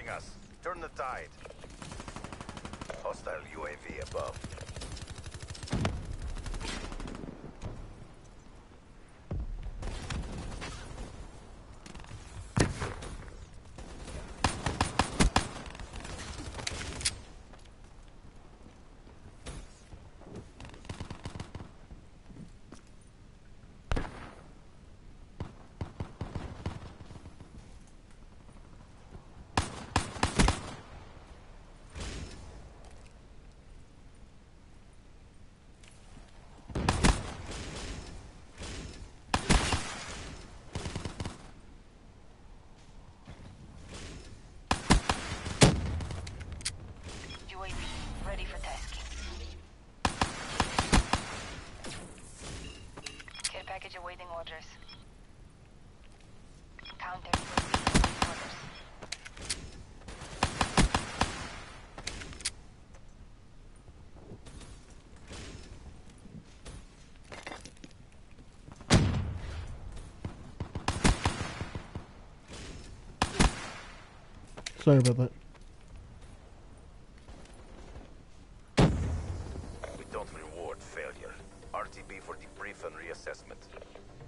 following us. Turn the tide. Hostile UAV above. Ready for tasking. Care package awaiting orders. Counter orders. Sorry about that. We don't reward failure. RTB for debrief and reassessment.